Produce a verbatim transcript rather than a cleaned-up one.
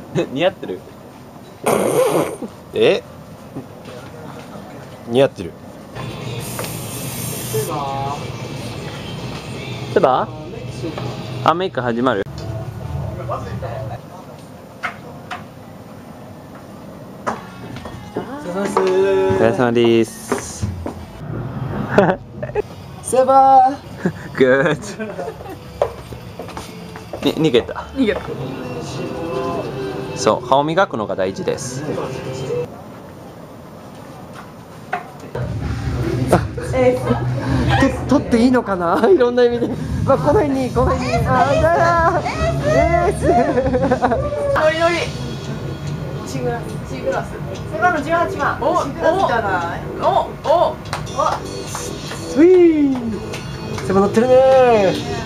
似合ってる。 え似合ってる。 セバあ、メイク始まる。 お疲れ様です。 セバー。 グッド。に逃げた。 逃げた。 そう、歯を磨くのが大事です。 と取っていいのかな、いろんな意味で。まあ、この辺にこの辺にあーだーエース。 ノリノリ。 シーグラス、シーグラス。セバのじゅうはちばん。 お、 シーグラスじゃない。 お、お、 スイー。セバ乗ってるねー。